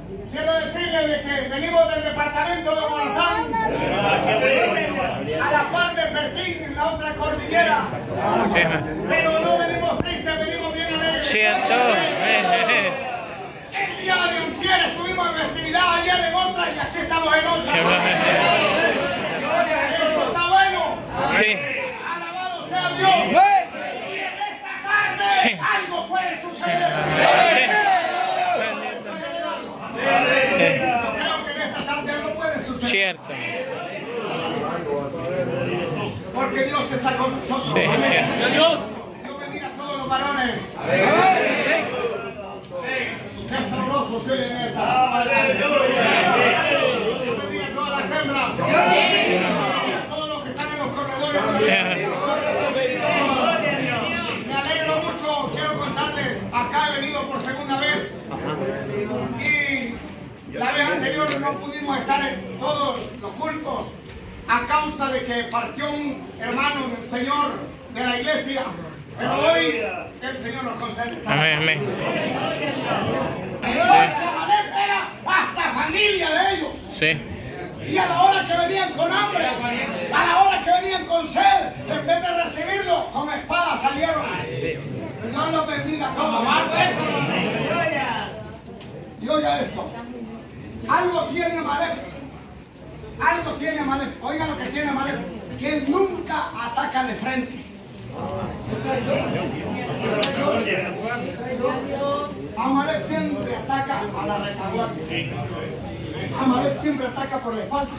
quiero decirles de que venimos del departamento de Morazán a la par de Perquín, en la otra cordillera. Pero no venimos tristes, venimos bien alegres. Cierto. El día de antier estuvimos en festividad, ayer en otra y aquí estamos en otra. Esto está bueno. Sí. Alabado sea Dios. Y en esta tarde Sí. algo puede suceder. Yo creo que en esta tarde algo puede suceder. Cierto. Porque Dios está con nosotros. Sí, Amén. Dios. Dios bendiga a todos los varones. Qué sabroso se oye en esa. Dios bendiga a todas las hembras. Y a todos los que están en los corredores. Me alegro mucho. Quiero contarles. Acá he venido por segunda vez. Y la vez anterior no pudimos estar en todos los cultos a causa de que partió un hermano del Señor de la iglesia. Pero hoy el Señor nos concede. Amén, amén. Amalek era hasta familia de ellos. Sí. Y a la hora que venían con hambre, a la hora que venían con sed, en vez de recibirlo, con espada salieron. Dios los bendiga a todos. Y oiga esto. Algo tiene Amalek. Algo tiene Amalek. Oiga lo que tiene Amalek. Que él nunca ataca de frente. Amalek siempre ataca a la retaguardia. Amalek siempre ataca por la espalda.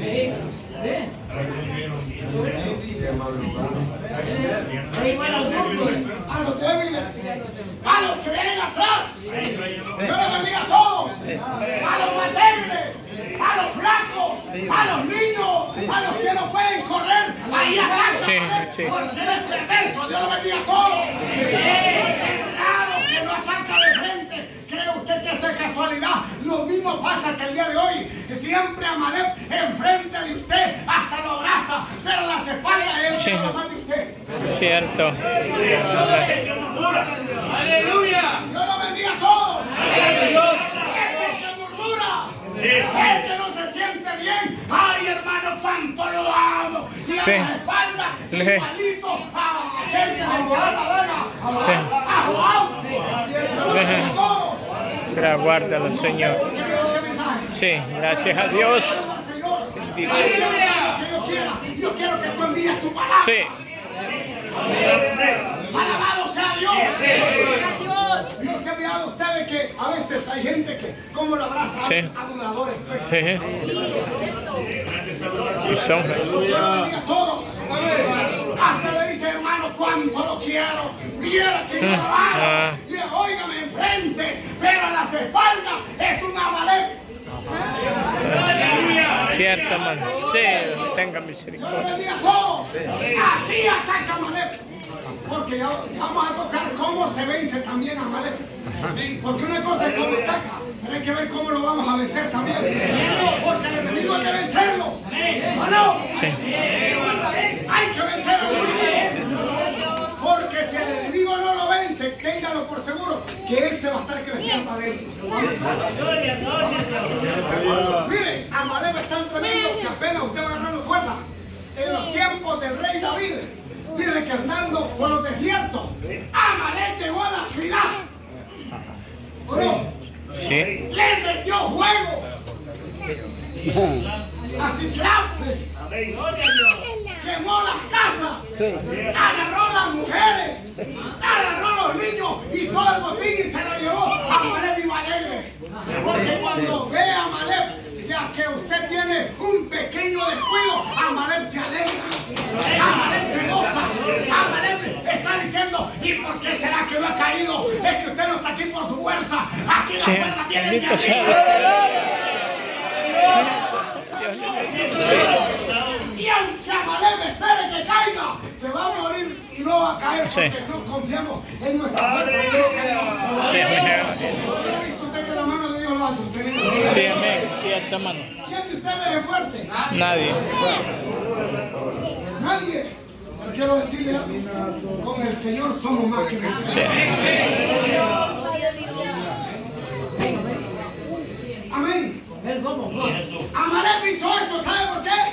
A los débiles, a los que vienen atrás. Yo les bendiga a todos. A los más débiles, a los flacos, a los niños, a los que no pueden correr. Ahí ataca. Sí. Porque él es perverso. Dios los bendiga a todos. Claro que no ataca de frente. ¿Cree usted que eso es casualidad? Lo mismo pasa hasta el día de hoy. Siempre Amalek enfrente de usted hasta lo abraza, pero las espaldas él Sí. no lo mata de usted. Cierto. ¡Aleluya! Dios lo bendiga a todos. Es el que murmura. El que no se siente bien. ¡Ay, hermano, cuánto lo amo! Y a Sí. las espaldas, Sí. igualito a aquel que le dio la daga. A Joab. Dios lo bendiga a todos. Guárdalo, Señor. Sí, gracias a Dios. Bendito. Yo quiero que tú envíes tu palabra. Sí. Alabado sea Dios. No se ha olvidado ustedes que a veces hay gente que, como lo abraza, Sí. aduladores. Sí. Y son. Dios bendiga a todos. Hasta le dice, hermano, cuánto lo quiero. Viera que yo lo amo. Y óigame enfrente, pero a las espaldas es un Amalek. Cierto, hermano. Sí, tenga Dios misericordia. lo bendiga a todos. Así ataca Amalek. Porque ya vamos a tocar cómo se vence también Amalek. Porque una cosa es cómo ataca, pero hay que ver cómo lo vamos a vencer también. Porque el enemigo es de vencerlo. ¿O no? Sí. Hay que vencer al enemigo. Porque si el enemigo no lo vence, téngalo por seguro que él se va a estar creciendo adentro. Mire, Amalek es tan tremendo que apenas usted va agarrando fuerza. En los tiempos del rey David, dice que andando por los desiertos, Amalek llegó a la ciudad. ¿O no? Sí. Le metió fuego a Ciclap, quemó las casas, agarró las mujeres, agarró los niños y todo el botín y se lo llevó a Amalek vivo alegre. Porque cuando ve a Amalek, ya que usted tiene un pequeño descuido, Amalek se alegra, Amalek se goza, Amalek está diciendo, ¿y por qué será que no ha caído? Es que usted no está aquí por su fuerza, aquí las fuerzas vienen de Bendito arriba. Y aunque Amalek espere que caiga, se va a morir y no va a caer porque no confiamos en nuestra fuerza. Usted que la mano de Dios lo ha sostenido. Sí, amén. Cierto, hermano. ¿Quién de ustedes es fuerte? Nadie. Nadie. Pero quiero decirle, con el Señor somos más que vencedores. Amalek hizo eso, ¿sabe por qué?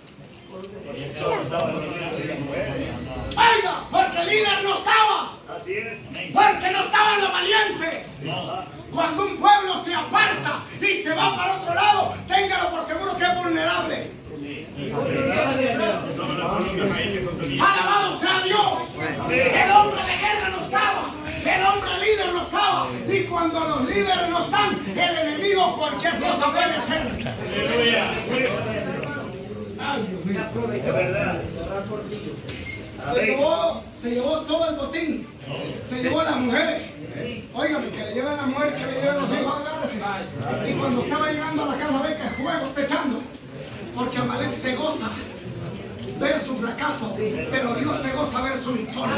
Oiga, porque el líder no estaba. Así es. Porque no estaban los valientes. Cuando un pueblo se aparta y se va para otro lado, téngalo por seguro que es vulnerable. Alabado sea Dios. El hombre de guerra no estaba. El hombre líder no estaba. Y cuando los líderes no están, el enemigo cualquier cosa puede hacer. Ay, Dios mío. Es verdad. Se llevó todo el botín. Se llevó las mujeres. Óigame, que le lleven a las mujeres, que le lleven a los hijos, agárrese. Y cuando estaba llegando a la casa, ve que el juego está echando. Porque Amalek se goza ver su fracaso, pero Dios se goza ver su victoria.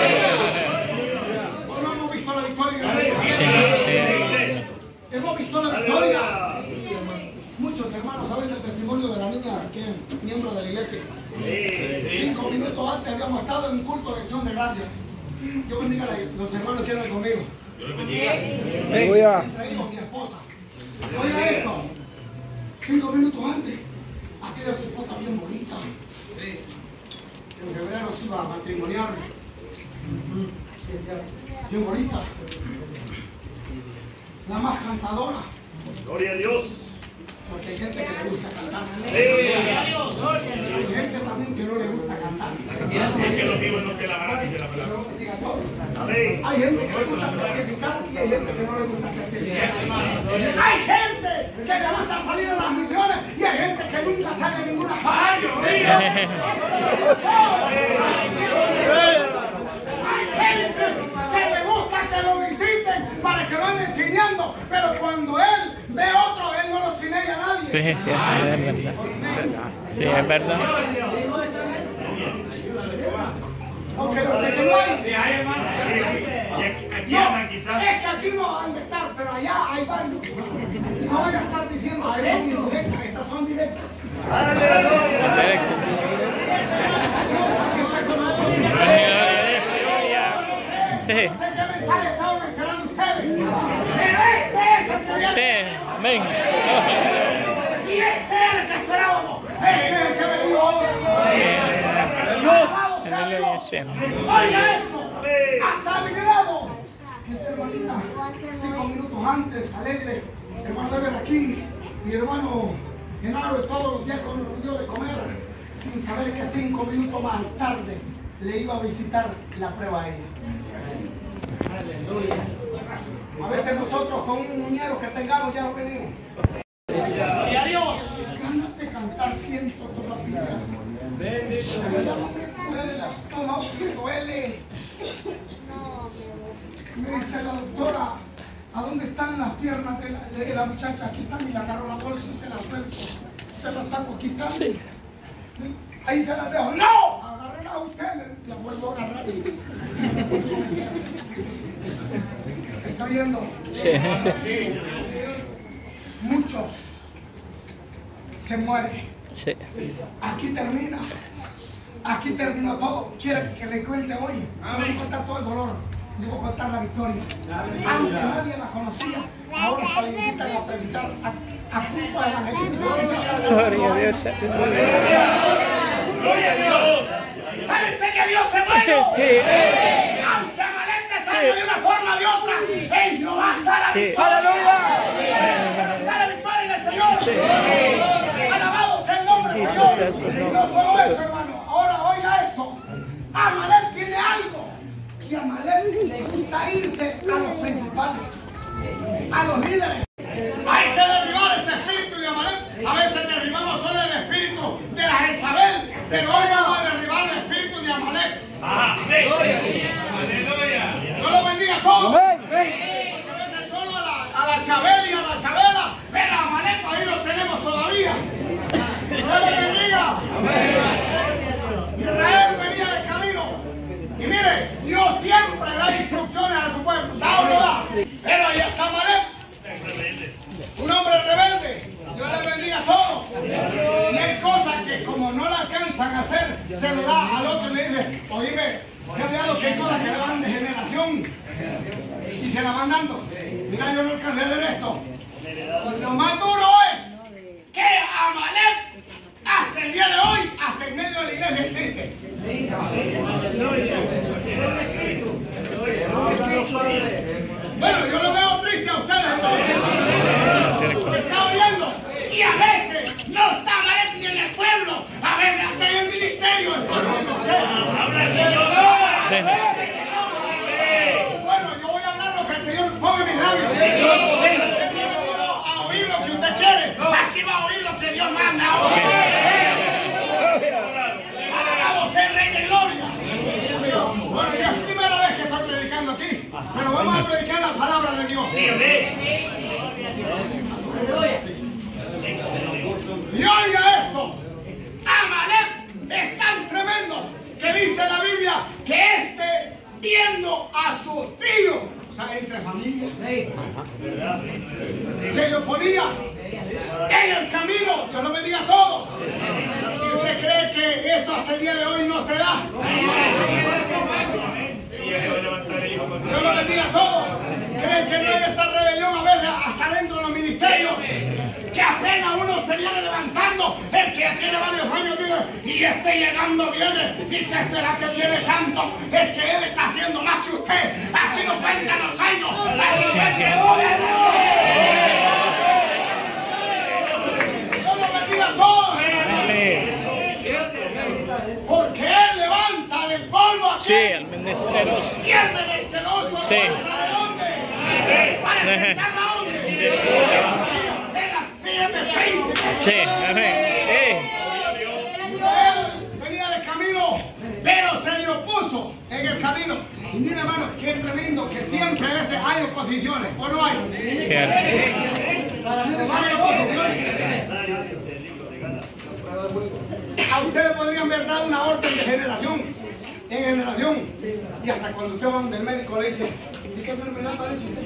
¿O no hemos visto la victoria? Sí. Hemos visto la victoria. Muchos hermanos saben el testimonio de la niña que es miembro de la iglesia. 5 minutos antes habíamos estado en un culto de acción de gracias. Yo bendiga a los hermanos que andan conmigo. Entre ellos, mi esposa. Oiga esto. 5 minutos antes, aquella cipota bien bonita. En febrero se iba a matrimoniar. Bien bonita. La más cantadora. Gloria a Dios. Porque hay gente que le gusta cantar. Gloria a Dios. Hay gente también que no le gusta cantar. Es que los vivos no te la van a decir la palabra. Amén. Hay gente que le gusta practicar y hay gente que no le gusta practicar. Hay gente que le gusta salir a las misiones y hay gente que nunca sale a ninguna parte. Hay gente que le gusta que lo visiten para que lo anden cineando, pero cuando él ve otro, él no lo cinea a nadie. Sí, es verdad. Sí, es verdad. Aunque los que no hay. No, es que aquí no han de estar, pero allá hay varios. Y no vayan a estar diciendo que son indirectas, estas son directas. Dios aquí está con nosotros. No sé qué mensaje estaban esperando ustedes, pero este es el que viene. Sí, amén. Y este es el que esperábamos. Este es el que venía hoy. Alabado sea Dios. Oiga esto, hasta el grado que esa hermanita, 5 minutos antes, alegre, hermano de ver aquí, mi hermano Genaro todos los días con nos dio de comer, sin saber que 5 minutos más tarde le iba a visitar la prueba a ella. A veces nosotros con un muñero que tengamos ya no venimos. Gloria a Dios. Ganas de cantar siento todavía. No me puede, el estómago me duele. Me dice la doctora, ¿a dónde están las piernas de la muchacha? Aquí están, y le agarro la bolsa y se la suelto. Se la saco, aquí están. Sí. Ahí se las dejo. ¡No! Agárrela a usted, la vuelvo a agarrar. ¿Está viendo? Sí. Muchos se mueren. Sí. Aquí termina. Aquí terminó todo. Quiero que le cuente hoy. No voy a contar todo el dolor. Le voy a contar la victoria. Antes nadie la conocía. Ahora está le invitan a predicar a punto de evangelístico. Gloria a Dios. Gloria a Dios. ¿Sabe usted que Dios se muere? Sí. Aunque Amalek te salga de una forma o de otra, en Jehová está la Sí. victoria. ¡Aleluya! Está la victoria en el Señor. Alabado sea el nombre del Señor. Y no solo eso, hermano. Ahora oiga esto. Amalek tiene algo. Y a Amalek le gusta irse a los principales, a los líderes. Hay que derribar ese espíritu de Amalek. A veces derribamos solo el espíritu de la Jezabel, pero hoy vamos a derribar el espíritu de Amalek. Amén. Aleluya. Dios los bendiga a todos. Porque a veces solo a la Chabela y a la Chabela, pero a Amalek ahí lo tenemos todavía. Dios los bendiga. Israel venía de camino. Y mire, Dios siempre da instrucciones a su pueblo. ¿Da o no da? Pero ahí está Amalek. Un hombre rebelde. Dios les bendiga a todos. Y hay cosas que como no la alcanzan a hacer, se lo da al otro y le dice, oíme, se ha olvidado que hay cosas que le van de generación y se la van dando. Mira, yo no alcancé a leer esto. Lo más duro es Amalek, hasta el día de hoy, hasta en medio de la iglesia es triste. Bueno, yo lo veo triste a ustedes entonces. ¿Me está oyendo? Y a veces no está Amalek ni en el pueblo, a veces hasta en el ministerio. Bueno, yo voy a hablar lo que el Señor ponga en mis labios. A oír lo que usted quiere. Aquí va a oír lo que Dios manda ahora. Alabado sea el Rey de Gloria. Bueno, ya es primera vez que estoy predicando aquí. Pero vamos a predicar la palabra de Dios. Y oiga esto. Amalek es tan tremendo que dice la Biblia que viendo a su tío, o sea, entre familias, se le oponía en el camino. Dios lo bendiga a todos. ¿Y usted cree que eso hasta el día de hoy no se da? Dios lo bendiga a todos. ¿Creen que no hay esa rebelión a veces hasta dentro de los ministerios? Que apenas uno se viene levantando, el que tiene varios años dice, y llegando viene, y que será que tiene tanto, es que él está haciendo más que usted. Aquí no cuentan los años, aquí cuenta el poder. Dios lo bendiga a todos. Porque él levanta del polvo aquí. Sí, el menesteroso. Y el menesteroso, sí. ¿para dónde? ¿Para sentarla a dónde? Sí, amén. Él venía del camino, pero se le opuso en el camino. Y mira, hermano, qué tremendo que siempre a veces hay oposiciones, ¿o no hay? Hay oposiciones. A ustedes podrían haber dado una orden de generación en generación. Y hasta cuando usted va del médico le dice, ¿y qué enfermedad parece usted?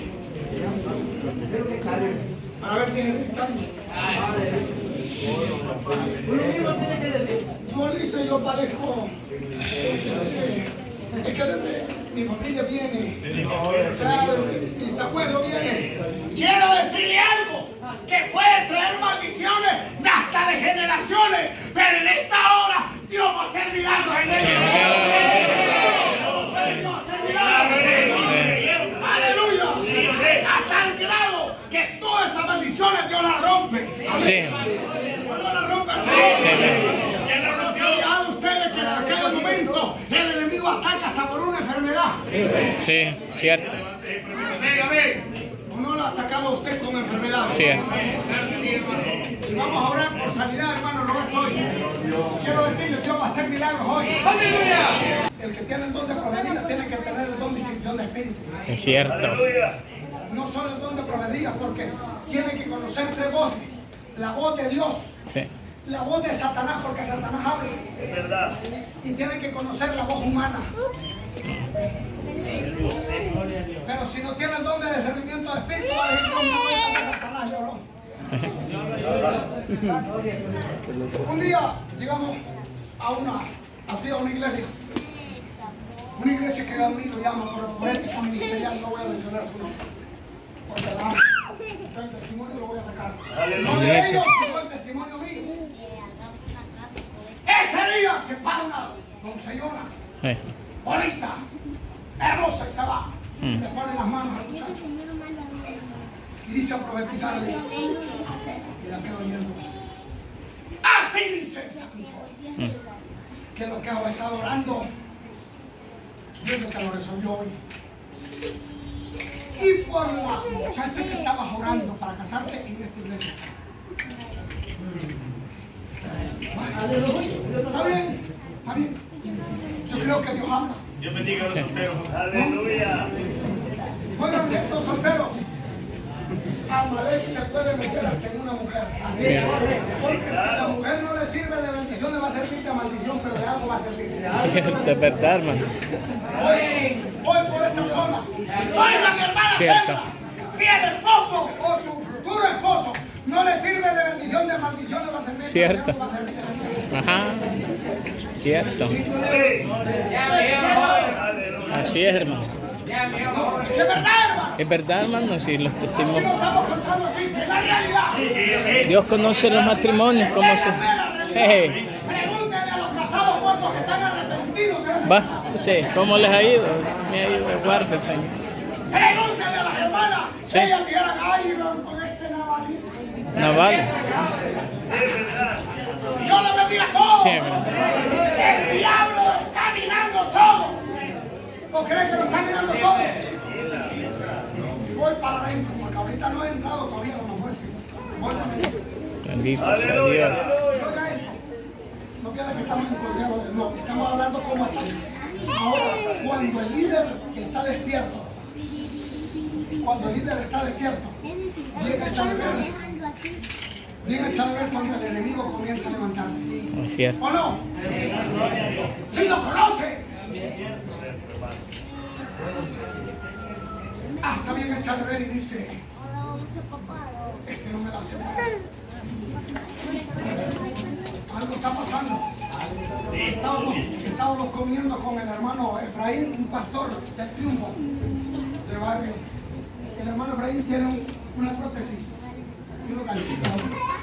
Para ver quién es el cambio. Yo dice, yo padezco. Es que desde mi familia viene, mis abuelos vienen. Quiero decirle algo que puede traer maldiciones hasta de generaciones, pero en esta hora Dios va a hacer milagros en él. Aleluya. Hasta el grado que todas esas maldiciones Dios las rompe. Sí. Dios las rompe. Ya ustedes que en aquel momento el enemigo ataca hasta por una enfermedad. Sí, cierto. ¿O no lo ha atacado a usted con enfermedades? Cierto. Y vamos a orar por sanidad, hermano Roberto, hoy. Quiero decirle, Dios va a hacer milagros hoy. El que tiene el don de profecía tiene que tener el don de inscripción de espíritu. Es cierto. No solo el don de profecía, porque tiene que conocer tres voces. La voz de Dios. Sí. La voz de Satanás, porque Satanás habla. Es verdad. Y tiene que conocer la voz humana. Pero si no tiene el don de discernimiento de espíritu, va a decir, no, Satanás le habló. Un día llegamos a una iglesia. Una iglesia que yo admiro y amo, pero por ética ministerial no voy a mencionar su nombre. Porque la amo. El testimonio lo voy a sacar. No de ellos, sino el testimonio mío. Ese día se para una doncellona, bonita, hermosa, y se va. Y le pone las manos al muchacho. Y dice a profetizarle. Y la quedo oyendo. Así dice el Santo. Que lo que has estado orando, Dios te lo resolvió hoy. Y por la muchacha que estabas orando para casarte en esta iglesia. Está bien, está bien. Yo creo que Dios habla. Dios bendiga a los solteros. Aleluya. Oigan, estos solteros, Amalek se puede meter hasta en una mujer. Porque si la mujer no le sirve de bendición, le va a servir de maldición, pero de algo va a servir. Cierto, es verdad, hermano. Hoy por esta zona. Oigan, mi hermana, Sandra, si el esposo o su futuro esposo no le sirve de bendición, de maldición, le va a servir. Cierto. Ajá. Cierto. Así es, hermano. No, es verdad, hermano. Es verdad, hermano, sí, los Aquí testimonios. no estamos contando chistes. La realidad. Dios conoce los matrimonios, como se... Pregúntenle a los casados cuántos están arrepentidos. Va, sí, ¿cómo les ha ido? Me ha ido de guardia, Señor. Pregúntenle a las hermanas. Sí. Ellas dijeran, ay, con este navalito. Naval. Dios les bendiga a todos. Sí, El diablo está minando todo. ¿O creen que lo está minando todo? Voy para adentro, porque ahorita no he entrado todavía lo más fuerte. Voy para adentro. Bendito sea Dios. Oiga esto. No piensa que estamos en consejo. No, estamos hablando como aquí. Ahora, cuando el líder está despierto, llega a echar de ver. Llega a echar de ver cuando el enemigo comienza a levantarse. Es cierto. ¿O no? ¡Sí lo conoce! Hasta bien echar de ver y dice, este no me la hace mal. Algo está pasando. Estábamos comiendo con el hermano Efraín, un pastor del Triunfo, del barrio. El hermano Efraín tiene una prótesis y unos ganchitos.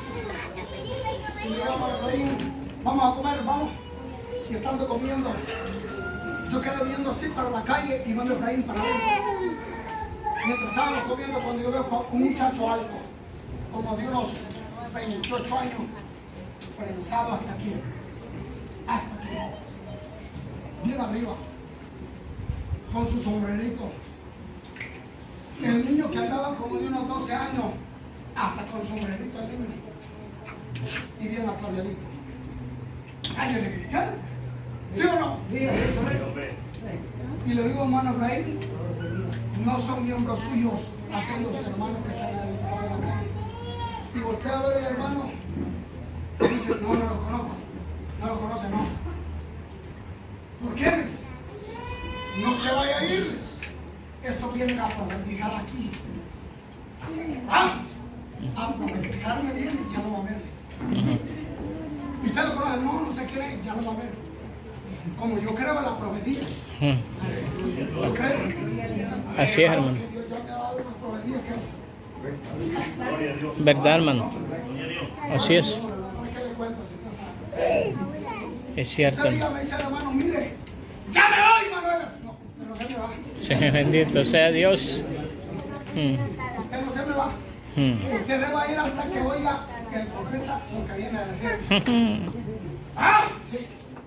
Y llegamos a Efraín, vamos a comer, vamos. Y estando comiendo, yo quedé viendo así para la calle y mando Efraín para adentro. Mientras estábamos comiendo, cuando yo veo un muchacho alto, como de unos 28 años, prensado hasta aquí, bien arriba, con su sombrerito. El niño que andaba como de unos 12 años, hasta con sombrerito el niño, y bien ataviadito. ¿Cállate de cristiano? ¿Sí o no? Y le digo, hermano Efraín, no son miembros suyos aquellos hermanos que están al otro lado de la calle. Y voltea a ver el hermano y dice, no los conozco. No los conoce, no. ¿Por qué? Dice, no se vaya a ir. Eso viene a prometicar aquí. A prometicarme bien y ya no va a ver. Y usted lo conoce, no sé quién es, ya no va a ver. Como yo creo en la prometida. ¿Lo creo? Así es, hermano. Dios ya me ha dado unas prometidas que... ¿Verdad, hermano? Así es. ¿Qué le cuento si usted sabe? Es cierto. Ese día me dice el hermano, mire, ya me voy, Manuel. No, usted no se me va. Sí, bendito sea Dios. Usted no se me va. Usted debe ir hasta que oiga el profeta lo que viene a decir. ¡Ah! Sí.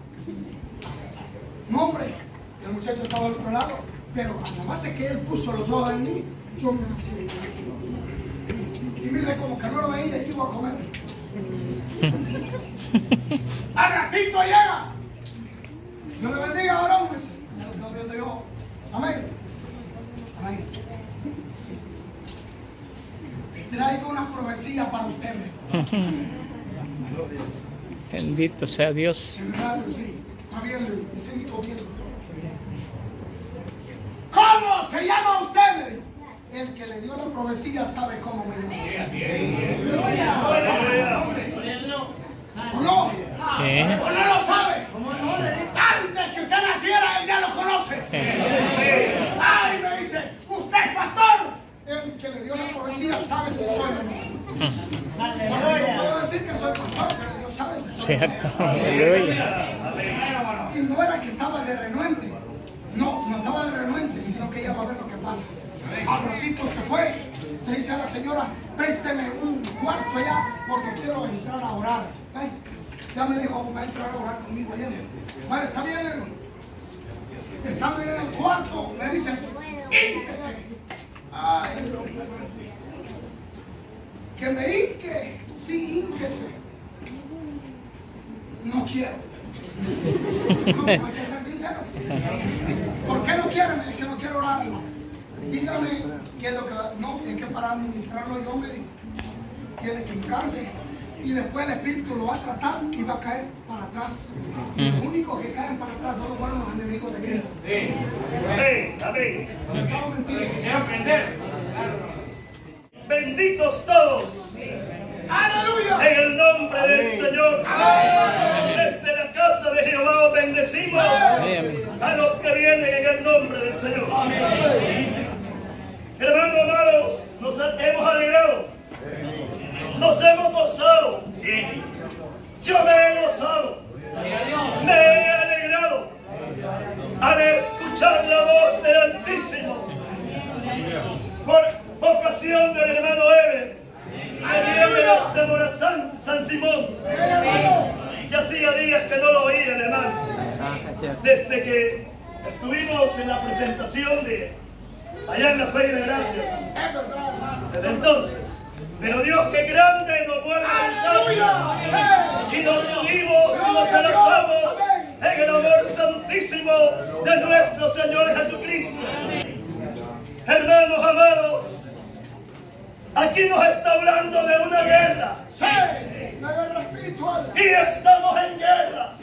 No, hombre, el muchacho estaba al otro lado, pero además de que él puso los ojos en mí, yo me lancé. Y mire, como que no lo veía y iba a comer. Al ratito llega. Dios le bendiga, varón. Lo viendo yo. Amén. Amén. Traigo una profecía para ustedes. Bendito sea Dios. En verdad, sí. Está bien, le seguí comiendo. ¿Cómo se llama usted? El que le dio la profecía sabe cómo me llamo. ¿O no? Sí. ¿O no lo sabe? Antes que usted naciera, él ya lo conoce. Ay, me dice, usted es pastor. El que le dio la profecía sabe si soy o no. Porque yo puedo decir que soy pastor, pero Dios sabe si soy. Cierto. Aleluya. Y no era que estaba de renuente. No estaba de renuente, sino que ella va a ver lo que pasa. Al ratito se fue. Le dice a la señora, présteme un cuarto allá porque quiero entrar a orar. ¿Ves? Ya me dijo, va a entrar a orar conmigo allá. Bueno, está bien, hermano. Estando ahí en el cuarto, le dicen, ínquese. Ay, que me hinque. Sí, ínquese. No quiero. No, hay que ser sincero. ¿Por qué no quieren? Es que no quiero orarlo. Dígame qué es lo que va. No, es que para administrarlo yo me digo. Tiene que hincarse. Y después el espíritu lo va a tratar y va a caer para atrás. Los únicos que caen para atrás no fueron los enemigos de Cristo. Amén. No, mentira. Benditos todos. ¡Aleluya! En el nombre del Señor. Desde la casa de Jehová os bendecimos. A los que vienen en el nombre del Señor. Hermanos amados, nos hemos alegrado nos hemos gozado. Yo me he gozado, me he alegrado al escuchar la voz del Altísimo por ocasión del hermano Eber, que viene desde Morazán, San Simón. Ya hacía días que no lo oía el hermano, desde que estuvimos en la presentación de allá en la Feria de Gracia. Desde entonces, pero Dios que grande nos vuelve a juntar y nos unimos y nos abrazamos en el amor santísimo de nuestro Señor Jesucristo. Hermanos amados, aquí nos está hablando de una guerra. Una guerra espiritual. Y estamos en guerra.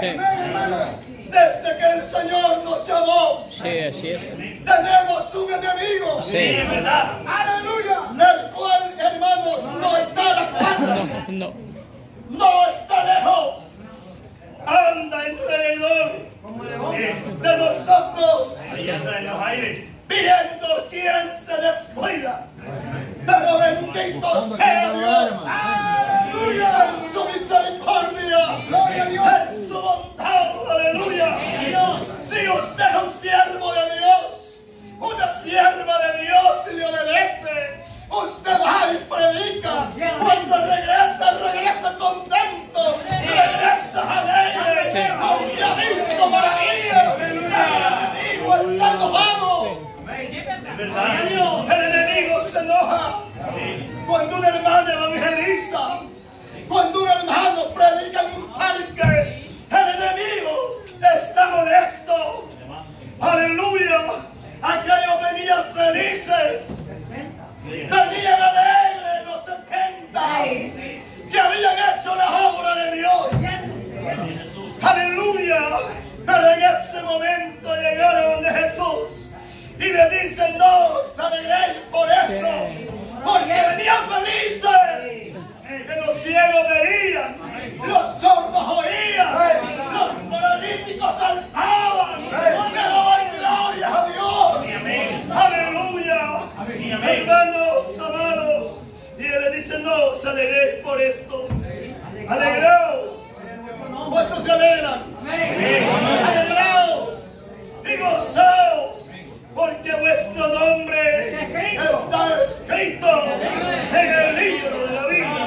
Desde que el Señor nos llamó, Sí, así es. tenemos un enemigo. Sí. ¿Verdad? Aleluya. El cual, hermanos, no está a la puerta. No. No está lejos. Anda alrededor de nosotros. Ahí anda en los aires, viendo quién se descuida. Pero bendito sea Dios. Aleluya. En su misericordia. Gloria a Dios. En su bondad. Aleluya. Si usted es un siervo de Dios, una sierva de Dios y le obedece, Usted va y predica. cuando regresa contento, regresa alegre, Aunque ha visto maravillas. El enemigo está enojado. ¿verdad? El enemigo se enoja cuando un hermano evangeliza, cuando un hermano predica en un parque. El enemigo está molesto. Aleluya. Aquellos venían felices, venían alegres los 70 que habían hecho la obra de Dios. Aleluya. Pero en ese momento llegaron de Jesús y le dicen: no os alegréis por eso, porque venían felices. Que los ciegos veían, los sordos oían, los paralíticos saltaban. Le daban gloria a Dios. Aleluya. Hermanos amados, y él le dice: no os alegréis por esto, alegraos. ¿Cuántos se alegran? Alegraos y gozaos, porque vuestro nombre está escrito en el libro de la vida.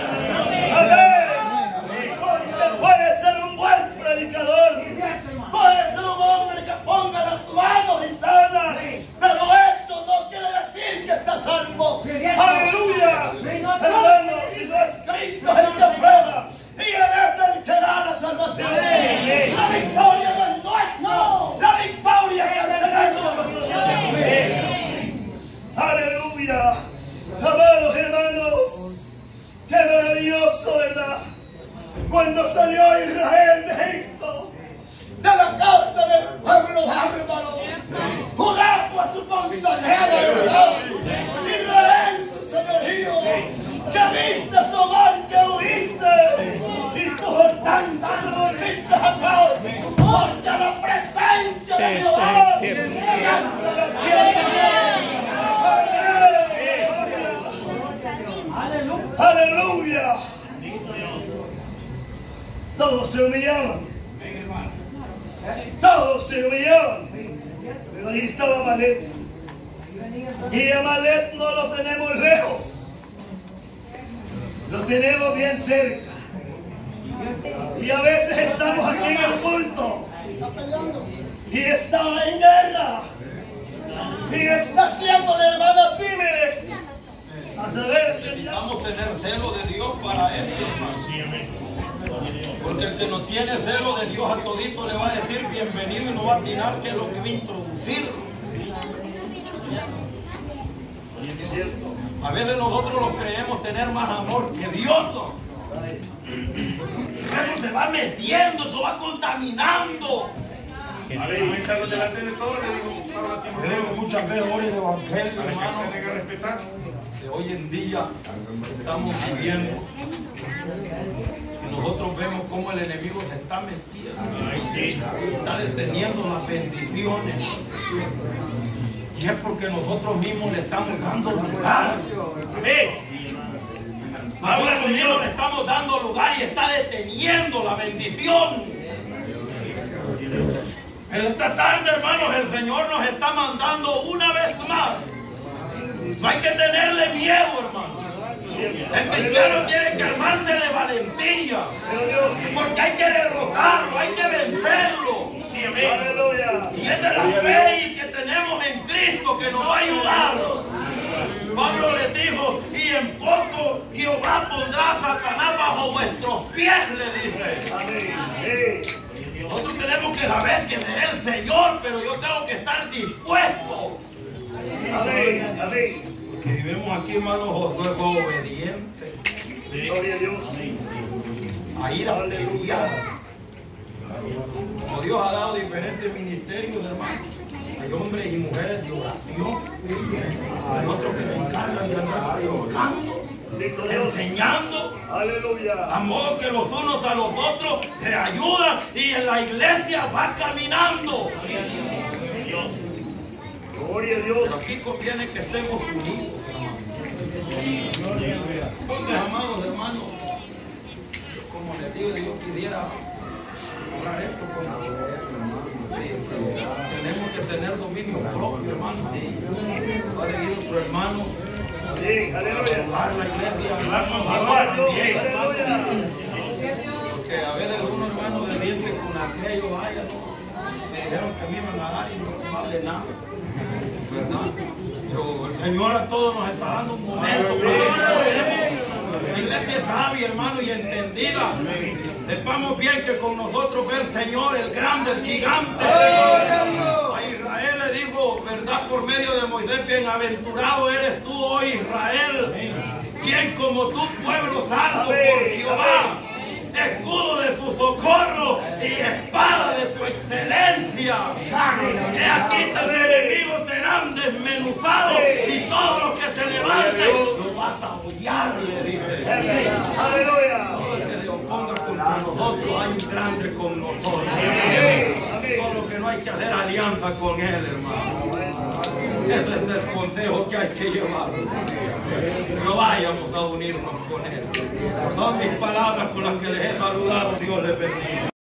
Amén. Porque puede ser un buen predicador, puede ser un hombre que ponga las manos y sana, pero eso no quiere decir que está salvo. Aleluya. Hermanos, si no es Cristo el que prueba, y Él es el que da la salvación. La victoria no es nuestra, la victoria pertenece a nuestro Dios. Aleluya. Amados hermanos, qué maravilloso, ¿verdad? Cuando salió Israel de Egipto, De la casa del pueblo bárbaro. Judá fue su Consagrada consagrada, verdad. Israel su señorío, que viste su mal que huiste, y tu Jordán que no volviste atrás, porque la presencia de Jehová sí. levanta la tierra. Aleluya. Todos se humillaban. Todos se humillaban. Pero ahí estaba Amalek. Y Amalek no lo tenemos lejos. Lo tenemos bien cerca. Y a veces estamos aquí en el culto. Y está en guerra. Y está haciendo la hermana así, mire. A saber que Necesitamos tener celo de Dios para esto, hermano. Porque el que no tiene celo de Dios a todito le va a decir bienvenido y no va a atinar qué es lo que va a introducir. A veces nosotros lo creemos tener más amor que Dios. Pero se va metiendo, se va contaminando. Muchas veces hoy el evangelio, hermano, de hoy en día estamos viviendo y nosotros vemos cómo el enemigo se está metiendo, está deteniendo las bendiciones, y es porque nosotros mismos le estamos dando lugar. Nosotros mismos le estamos dando lugar y está deteniendo la bendición. Pero esta tarde, hermanos, el Señor nos está mandando una vez más. No hay que tenerle miedo, hermano. El cristiano tiene que armarse de valentía, porque hay que derrotarlo, hay que vencerlo. Y es de la fe que tenemos en Cristo que nos va a ayudar. Pablo les dijo, y en poco Jehová pondrá a Satanás bajo vuestros pies, le dice. Nosotros tenemos que saber que es el Señor, pero yo tengo que estar dispuesto. Amén, amén. Que vivimos aquí, hermanos, Josué fue obediente. Gloria a Dios. A ir a pelear. Como Dios ha dado diferentes ministerios, hermanos. Hay hombres y mujeres de oración. Hay otros que se encargan de andar predicando, enseñando. Aleluya. A modo que los unos a los otros se ayudan y en la iglesia va caminando. Gloria a Dios. Pero aquí conviene que estemos unidos, hermanos. Entonces, amados hermanos, como les digo, Dios quisiera hablar esto con la tenemos que tener dominio propio, hermano. Ha debido nuestro hermano. Sí, aleluya. Hablar la iglesia, hablar con la también. Porque a veces unos hermanos de dientes con aquello, vaya, me dijeron que me iban a dar y no vale nada. ¿Verdad? Pero el Señor a todos nos está dando un momento. La iglesia es sabia, hermano, y entendida. Sepamos bien que con nosotros ve el Señor, el grande, el gigante. A Israel le dijo, verdad, por medio de Moisés, bienaventurado eres tú, oh Israel, quien como tu pueblo salvo por Jehová, escudo de su socorro y espada de tu excelencia. Que aquí tus enemigos serán desmenuzados y todos los que se levanten los vas a hollar, le dice. Aleluya. Todo el que se oponga contra nosotros, hay un grande con nosotros. Todo lo que no hay que hacer alianza con él, hermano. Ese es el consejo que hay que llevar. No vayamos a unirnos con él. Son mis palabras con las que les he saludado. Dios les bendiga.